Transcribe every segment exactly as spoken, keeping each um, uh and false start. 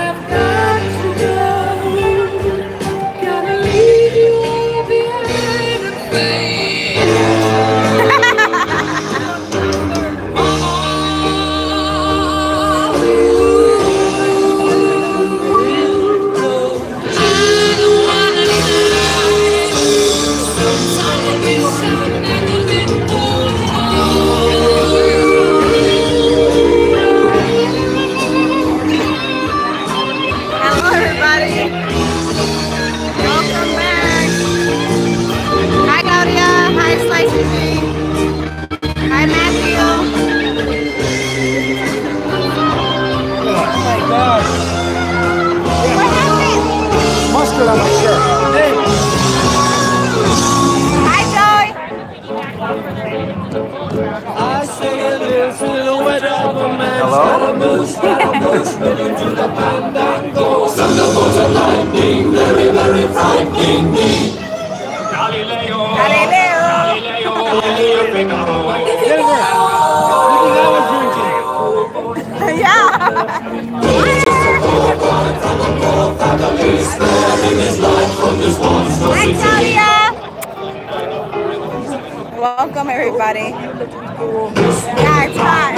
Welcome everybody. Yeah, it's hot.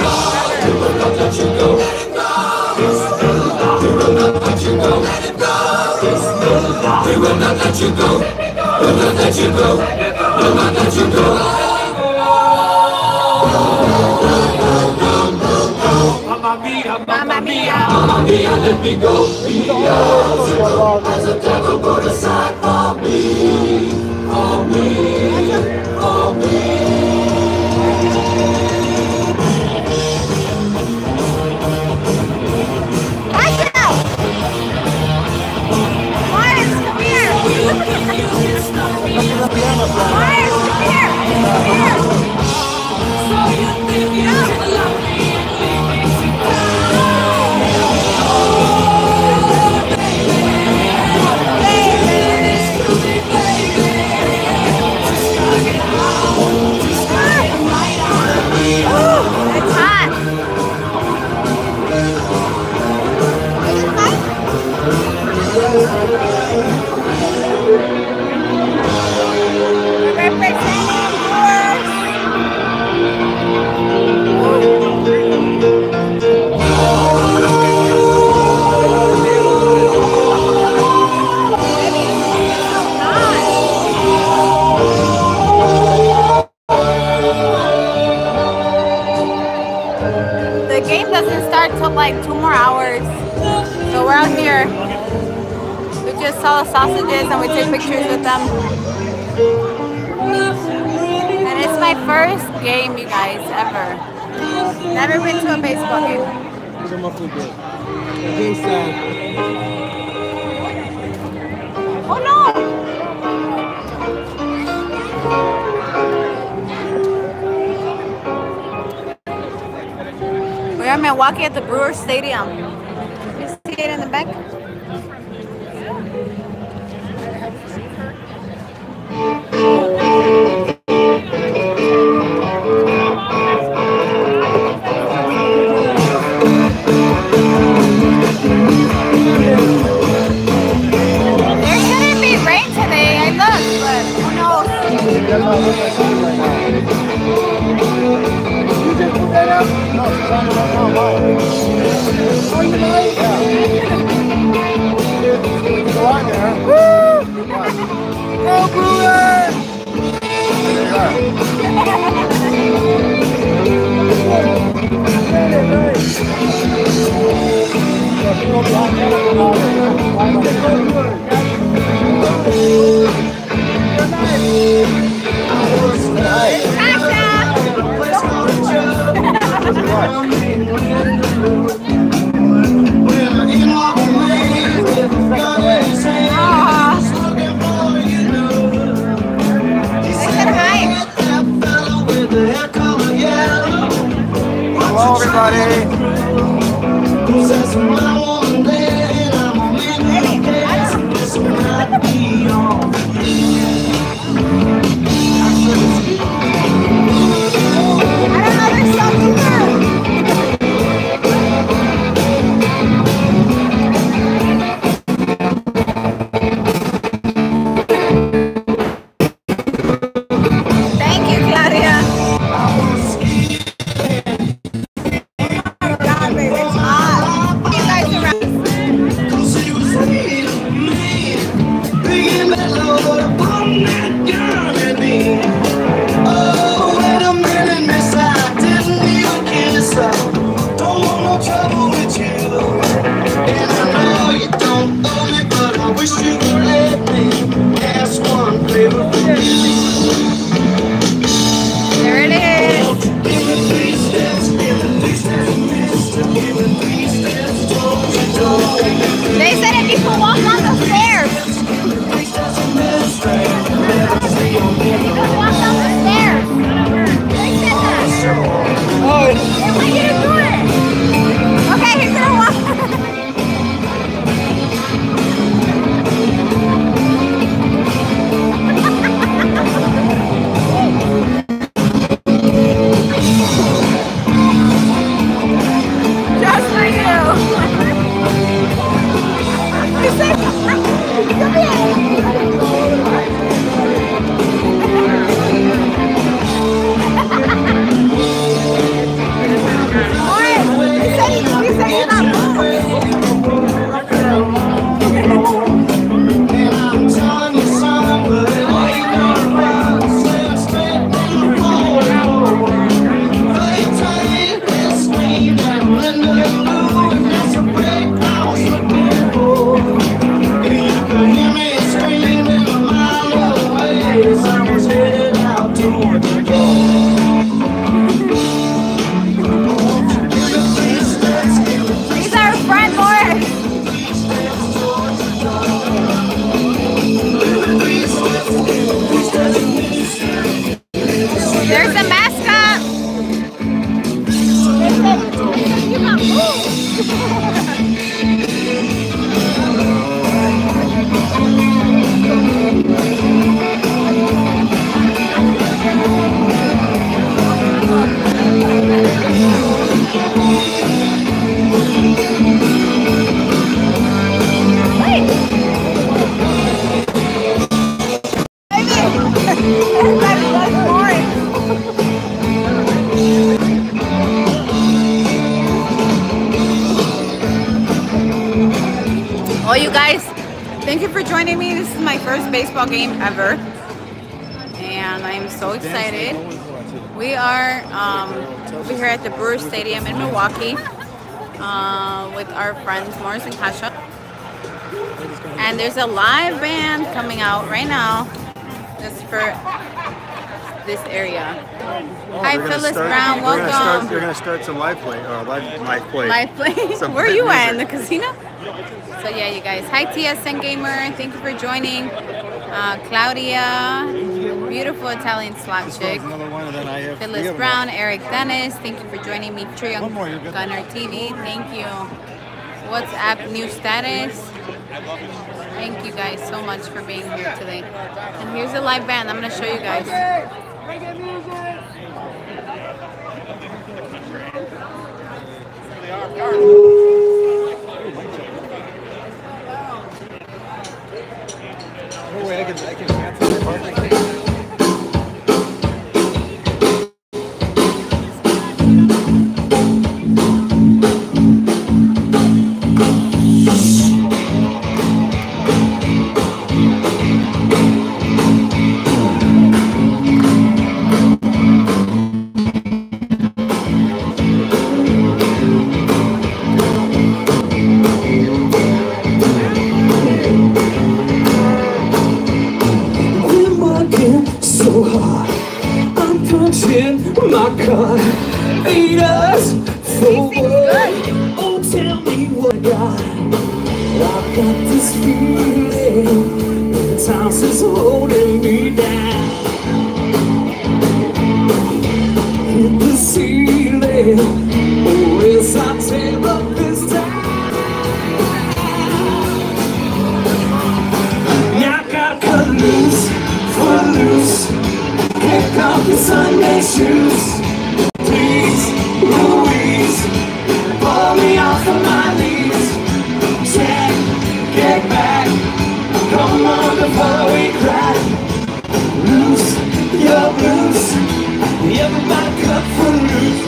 Mamma mia, mamma mia, mamma mia, let me go. Be as a devil put aside for me, for me, for me. Myers, come here! Myers, come here! Come here! It's hot! The game doesn't start till like two more hours. So we're out here. We just saw the sausages and we take pictures with them. And it's my first game, you guys, ever. Never been to a baseball game. Oh no! We're in Milwaukee at the Brewers Stadium. You see it in the back? There shouldn't be rain today. I looked, but who knows? No, it's on the right now. Oh, you like? Yeah. Go on there. Woo! Go Brewers! There you are. Hello, everybody. I don't know, there's something there. Well, you guys, thank you for joining me. This is my first baseball game ever, and I'm so excited. We are um, over here at the Brewers Stadium in Milwaukee uh, with our friends Morris and Kasha. And there's a live band coming out right now just for this area. Oh, Hi, they're gonna Phyllis start- Brown. they're gonna start- Welcome. They're going to start some live play. Or live, live play. Live play. Some Where are you at? In the music. casino? So yeah, you guys. Hi, T S N Gamer. Thank you for joining. Uh, Claudia, beautiful Italian slot This chick. one's another one, and then I have Phyllis three of them. Brown, Eric Dennis. Thank you for joining me. Trey One more, you're good. Gunner T V. Thank you. WhatsApp new status. Thank you guys so much for being here today. And here's the live band. I'm gonna show you guys. No way I can, I can cancel my partner. My God, eat us forward. Oh, tell me what I got. I've got this feeling the house is holding me down. Hit the ceiling, or else I tear up this town. Yeah, I gotta cut loose, foot loose. Kick off your Sunday shoes. Please, Louise, pull me off of my knees. Jack, get back. Come on before we cry. Loose, you're loose. Everybody cut for loose.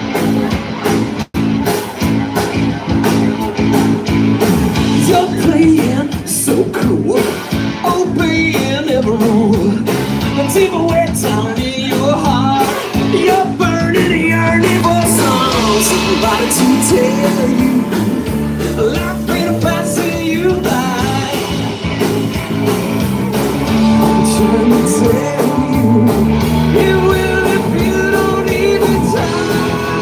You're playing so cool, obeying every rule. But even when down in your heart, you're burning, yearning for songs. Somebody to tell you, life ain't passing you by. I'm trying to tell you, it will if you don't even try.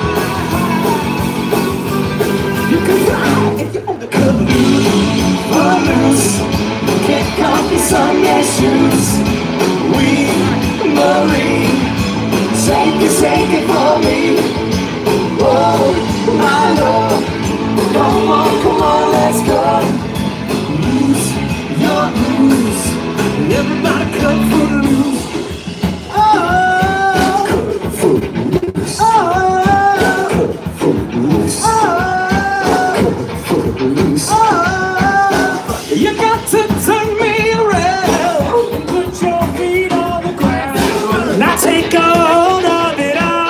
You can fly if you only cut loose, or loose. Kick off your Sunday shoes. We, Marie, shake it, shake it for me. Oh, my love, come on, come on, let's go. Lose your blues, everybody cut for the loose. Oh, cut for the loose. Oh, cut for the loose. Oh, cut for the loose. Oh, you got to turn me around and put your feet on the ground. Now take a hold of it all.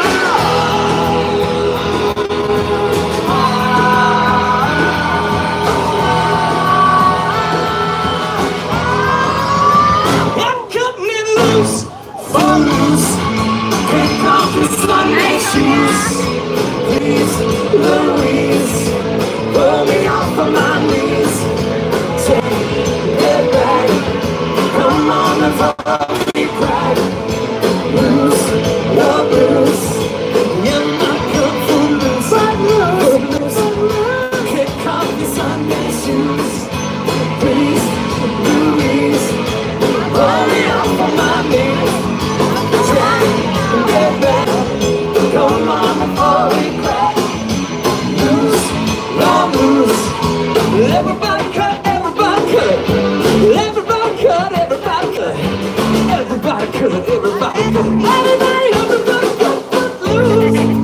I'm cutting it loose, for loose. Kick off your Sunday shoes. Please, Louise, pull me off of my knees. Take it back. Come on and follow me, crack. Loose, your blues. You're not good for loose. But loose, kick off your Sunday shoes. Please, Louise, pull me off of my knees. Try and get back. Come on before we crack. Loose, your blues. Everybody cut, everybody cut. Everybody cut, everybody cut. Everybody cut, everybody cut. Everybody, everybody cut, cut loose.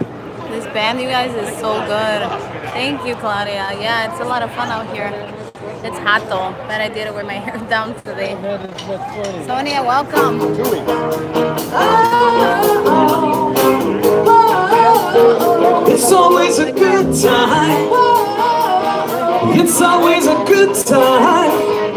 This band, you guys, is so good. Thank you, Claudia. Yeah, it's a lot of fun out here. It's hot though, but I did it with my hair down today. Sonia, welcome. It's always a good time. It's always a good time.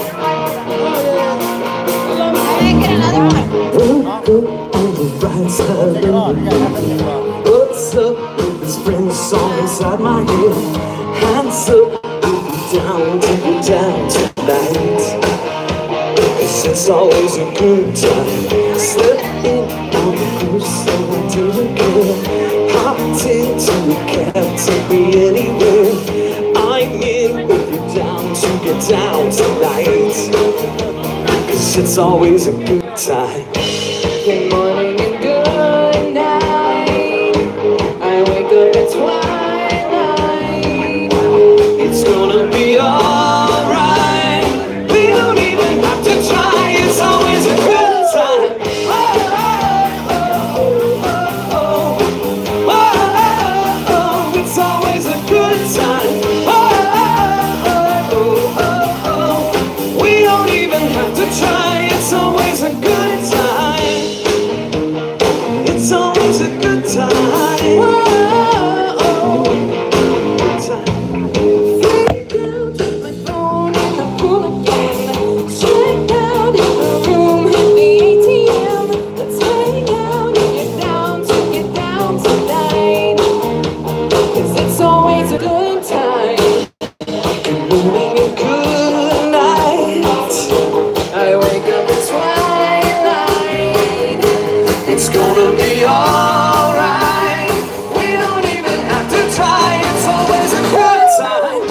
Can I get another one? On the right side of the room. What's up with this French song inside my head? Hands up, down, take it down tonight. 'Cause it's always a good time. Slip in on the first song to the girl. Hop into a cab, take me anywhere. I'm in with you down to get down tonight. 'Cause it's always a good time. Good morning and good night. I wake up at twilight. It's gonna be alright. We don't even have to try. It's always a good time. Oh, oh, oh, oh, oh, oh. It's always a good time. Oh, oh, oh, oh. We don't even have to try. It's always a good time. It's always a good time. Oh, oh, good time. Freak out, check my phone and I pull again. Check out in the room, hit the A T M. Let's hang out and get down to get down tonight. 'Cause it's always a good time. Good morning and good night. I wake up at twilight. It's gonna be alright. We don't even have to try. It's always a good time.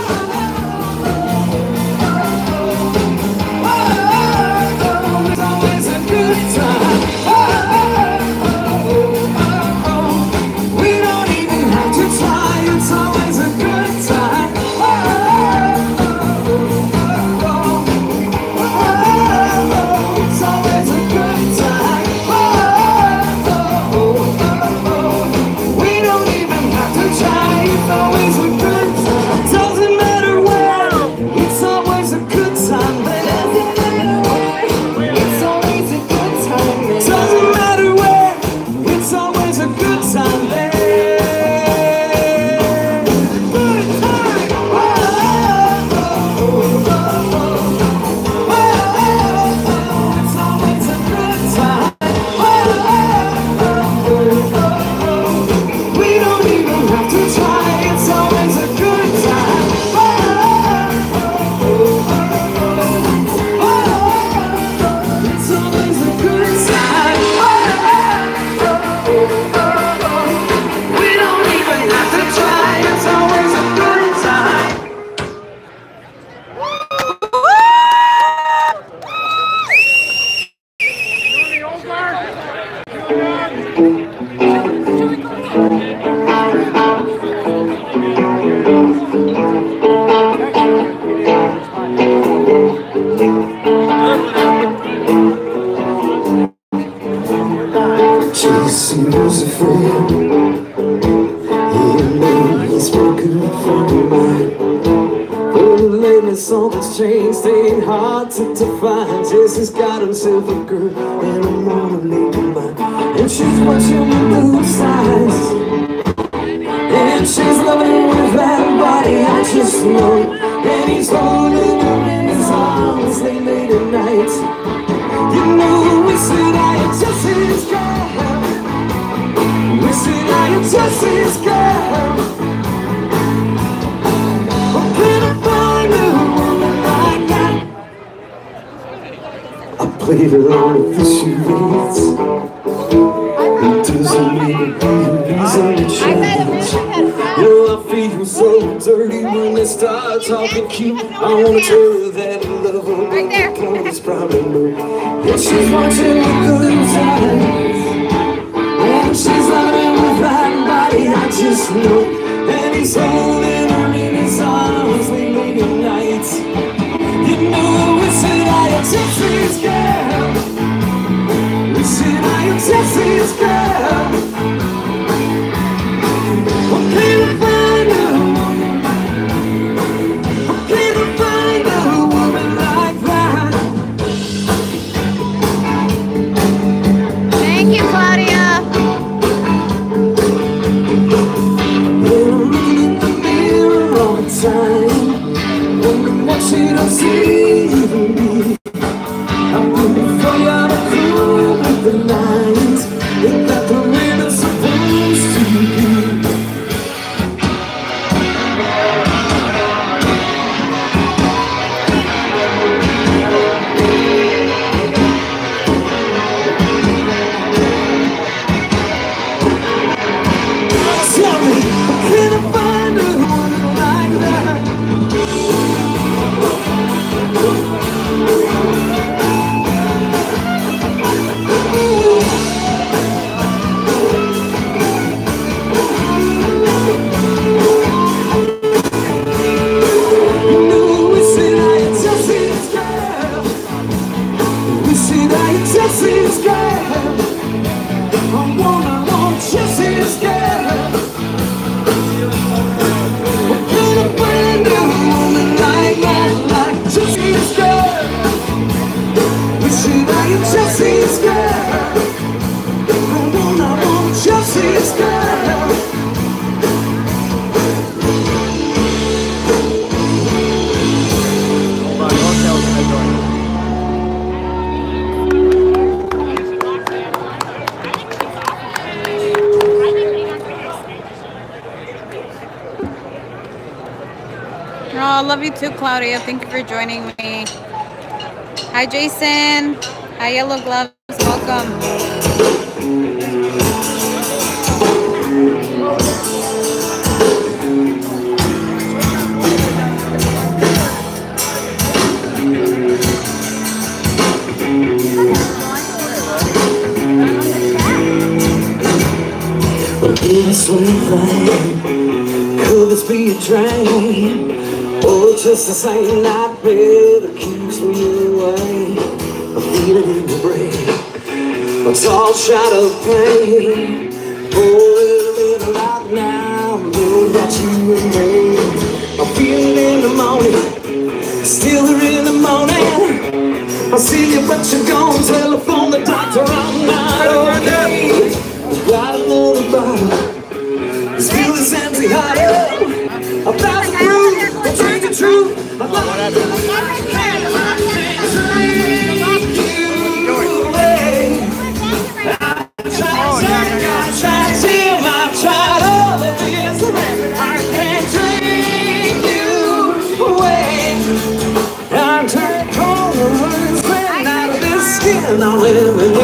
It's always a good time. We don't even have to try. It's always a good time. It's always a good time. We don't even have to try. It's always a good time. Doesn't matter where. It's always a good time. It's always a good time. Doesn't matter where. It's always a good time. Good time. It's always a good time. We don't even have to try. It's always a good time. It's always a good time. We don't even have to try. It's always a good time. Jason was a friend. He knew he's broken from your mind. But lately something's changed, ain't hard to define. Jason's got himself a girl and I'm gonna make her mine. And she's watching the blue skies. And she's loving with that body, I just know. And he's holding her in his arms late, late at night. You know, we said I am just his girl. We said I am just his girl. But can I find a woman like that? I played along with the charades. It doesn't mean to be a reason to change. You know, I feel so dirty when they start talking cute. I wanna tell her that love will Right there. is probably new. And she's watching the good times. And she's loving with that body, I just know. And he's holding her in his arms late, late at night. You know, we said I am Jesse's girl. We said I am Jesse's girl. What can I find her? What can I find her? should I just this girl? I want, I want just this girl. With a brand new woman like that, like just this girl. We should I just this girl? I want, I want just this girl. Oh, I love you too, Claudia. Thank you for joining me. Hi, Jason. Hi, Yellow Gloves. Welcome. Sweet flame, could this be a dream? Or just the same nightmare that keeps me away? I feel it in the brain, a tall shot of pain. Oh, a little light now, know that you and me. I feel it in the morning, still here in the morning. I see you, but you're gone. Telephone the doctor, I'm not okay. Got another bottle. Still this empty heart up. A thousand proof, I drink the truth. I love you, I can't, I can't drink you away. I tried, I tried, till I tried all of this. I can't drink you away. I turned cold and sweating out of this skin. I'm living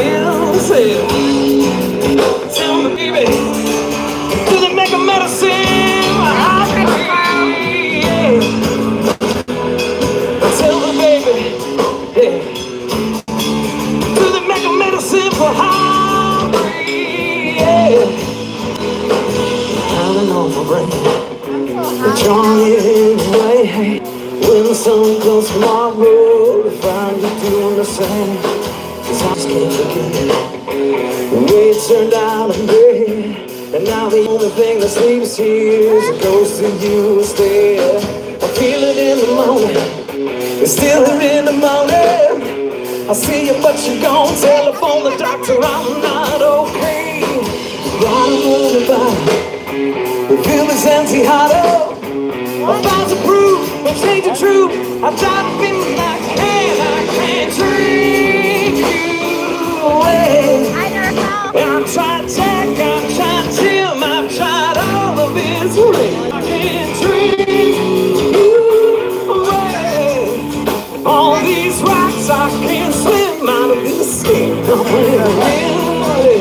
in a tell me, baby. Do they make a medicine? Yeah. Tell the baby, yeah. Do they make a medicine for hungry? Yeah. Counting on my brain, but drawing it away. When the sun comes tomorrow, to find you doing the same. 'Cause I just can't forget the way it turned out in bed. And now the only thing that sleeps here is it goes to you instead. I feel it in the morning, it's still here in the morning. I see you, but you're gone. Telephone the doctor, I'm not okay. Got a little body, we feel this empty heart up. I found some proof, I change the truth. I tried to be like, man, I can't drink you away. I'm trying to take, I'm trying to chill, I've tried all of this. I can't drink you away. All these rocks, I can't swim out of this skin. I'm living.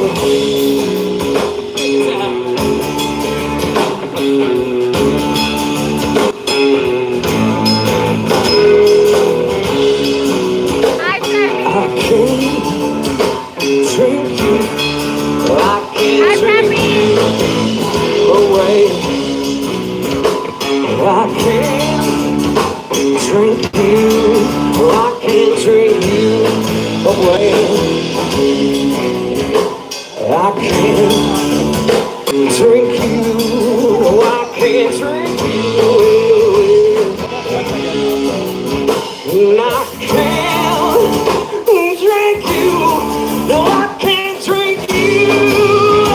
I can't drink you. I can't drink away. I can't drink you. I can't drink you away. I can't drink you. I can't drink you away. I can't drink you. No, I can't drink you.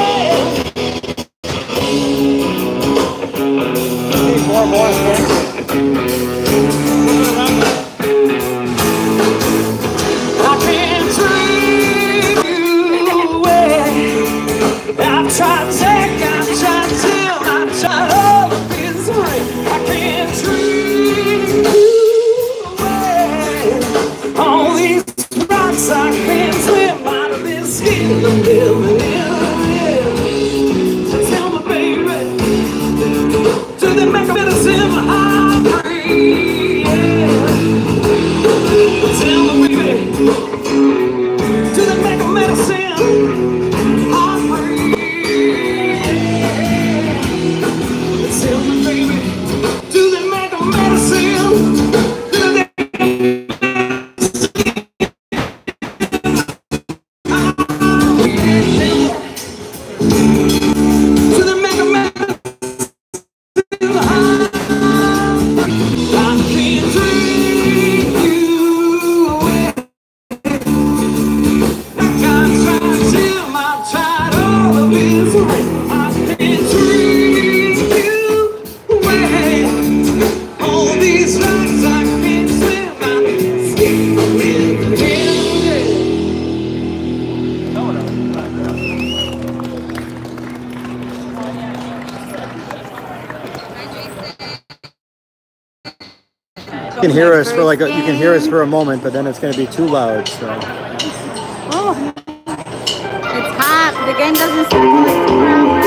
More boys, I can't drink you away. I've tried to take, I've tried to tell, I've tried all of this way. I can't drink you away. All these rocks, I can't swim out of this skin. I'm living in. So tell me, baby, do they make a medicine I'm free? Yeah. Tell me, baby, do they make a medicine I'm free? Yeah. Tell me, baby, do they make a medicine? Do they make a medicine? You can hear us for like a, you can hear us for a moment, but then it's going to be too loud. So. Oh, it's hot. The game doesn't start for like two hours.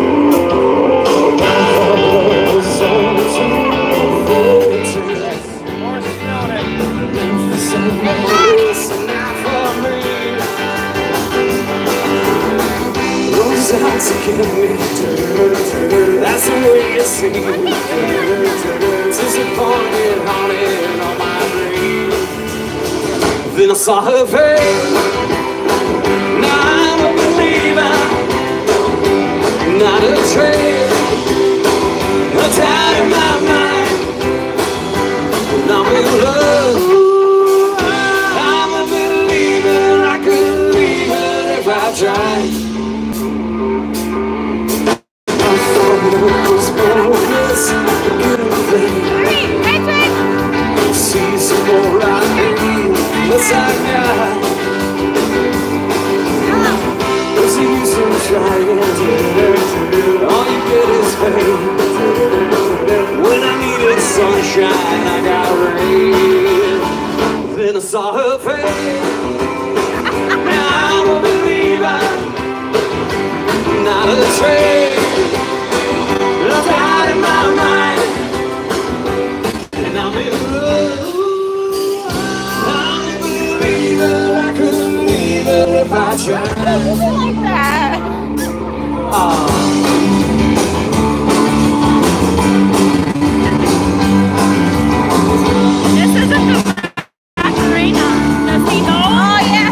That's the way it seems. Disappointed, haunted on my dreams. Then I saw her face. Now I'm a believer, not a trace, a doubt in my mind. And I'm in love. I'm a believer. I could leave it if I tried. All you get is pain. When I needed sunshine, I got rain. Then I saw her face. Now I'm a believer, not a trace. Look out in my mind, and I'm in love. I'm a believer, I couldn't leave it if I tried. Like that. Oh. This is a Macarena. Does he know? Oh, yeah.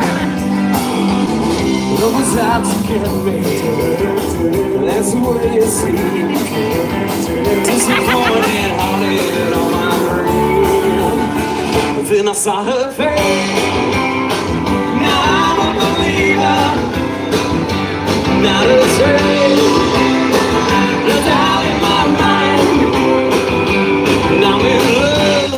Love was out to get me. That's the way it seems. Disappointed, haunted on my brain. Then I saw her face. Now I'm a believer, not a trace. No doubt in my mind. And I'm in love.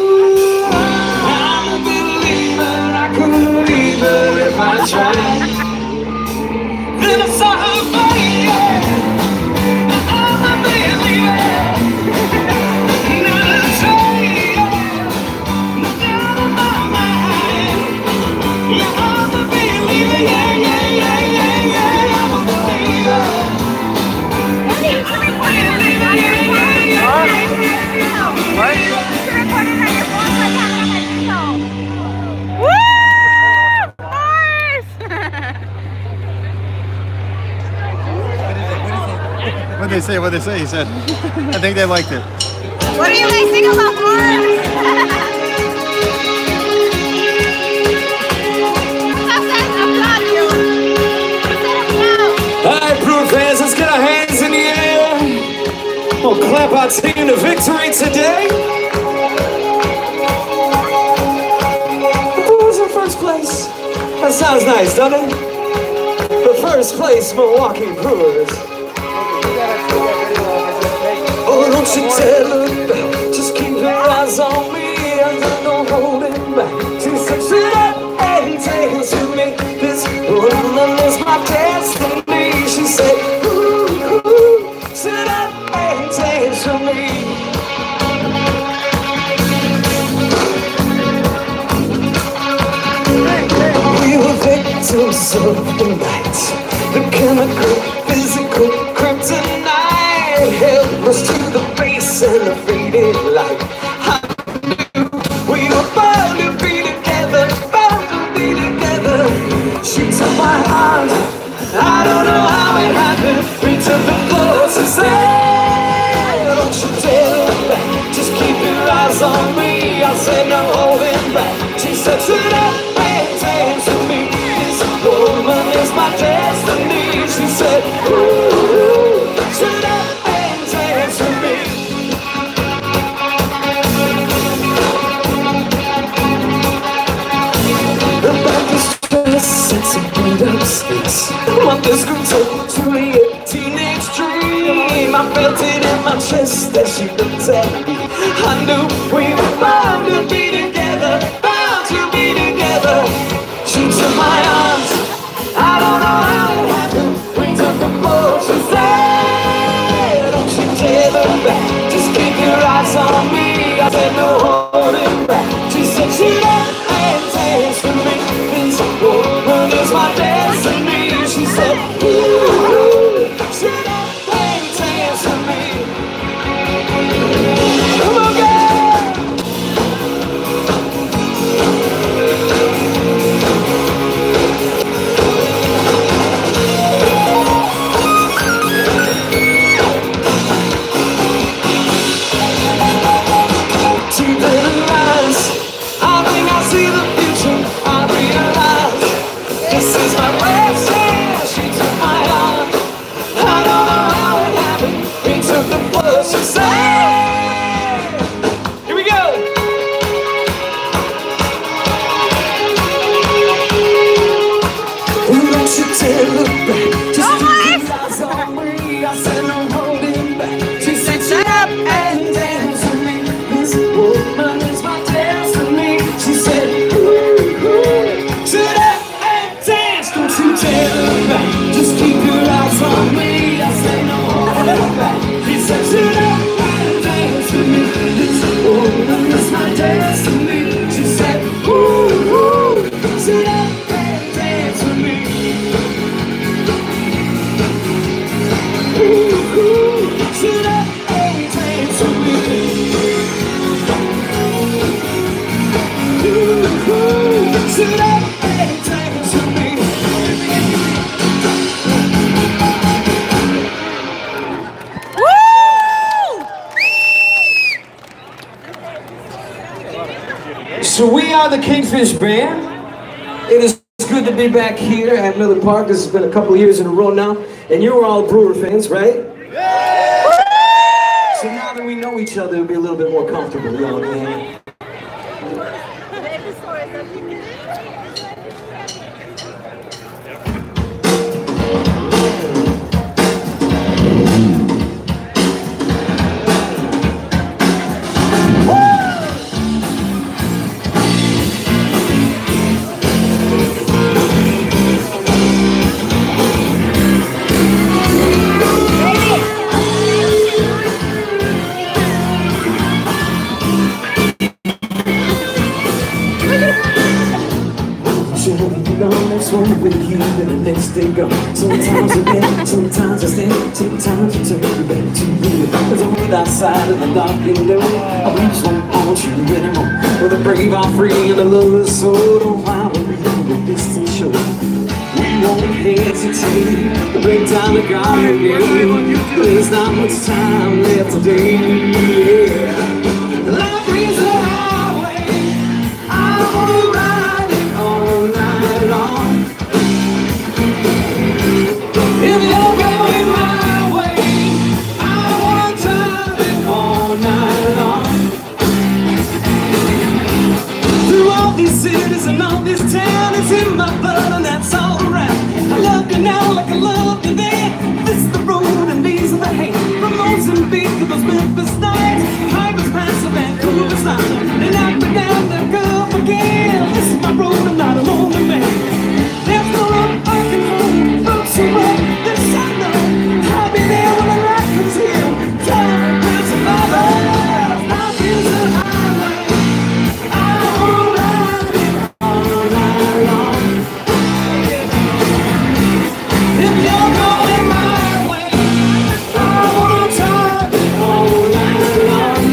I'm a believer. I couldn't leave her if I tried. Then I saw her face. I'm a believer, not a trace. No doubt in my mind. I'm a believer. Yeah, yeah, yeah, yeah, yeah. I'm a believer. What did they say? What did they say? He said, I think they liked it. What do you guys think about Mars? Alright, Brewer fans, let's get our hands in the air. We'll clap our team to victory today. The Brewers in first place. That sounds nice, doesn't it? The first place Milwaukee Brewers. Oh, don't you tell her, just keep your eyes on me and don't hold it back. She said, sit up and dance with me. This woman is my destiny. She said, ooh, ooh, sit up and dance with me. We were victims of the night, the chemical, physical kryptonite held us to the base and the faded light. I knew we were bound to be together, bound to be together. She took my hand, I don't know how it happened. We took the floor to say, don't you tell her back, just keep your eyes on me. I said no holding back. She said sit up and dance with me. This woman is my destiny. She said ooh, sit up and dance with me. About this dress, it's a beat up space. Want this girl to truly a teenage dream. I felt it in my chest as she looked at me. I knew we were bound to be together, bound to be together. She took my arms, I don't know how it happened. We took the boat, she said, don't you tell her back, just keep your eyes on me. I said no. Sit up and dance with me. This woman is my destiny. She said, ooh, sit up and dance with me. Come on, girl. So we are the Kingfish Band. It is good to be back here at Miller Park. This has been a couple of years in a row now. And you're all Brewer fans, right? Yeah! So now that we know each other, it'll be a little bit more comfortable, you know what I mean? With you and the next day go. Sometimes I get, sometimes I stand, sometimes I turn back to you. Cause I'm with outside of the dark window. I reach one on you anymore. For the brave are free and the loveless soul. Don't mind when we leave a distant shore. We won't hesitate to break down the garden gate. There's not much time left today. Yeah. Life brings a highway. I wanna ride it all night long. If you're going my way, I want to drive it all night long. Through all these cities and all this town, it's in my blood and that's all around. I love you now like I loved you then. This is the road and these are the hands. From Mozambique to those Memphis nights, Tigers pass the Vancouver sign. They knock me down, they'll go up again. This is my road, I'm not a lonely man. There's no road I can hold, but so much. I'll be there when the light comes here. Time will survive. Life is a highway. I wanna ride it all night long. If you're going my way, I wanna drive it all night long.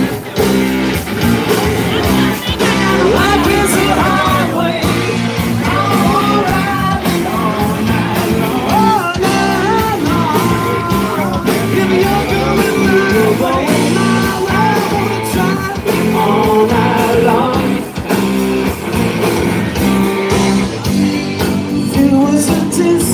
Life is a highway. I wanna ride it all night long. All night long. If you're going my way, I wanna drive it all night long. It was a distance.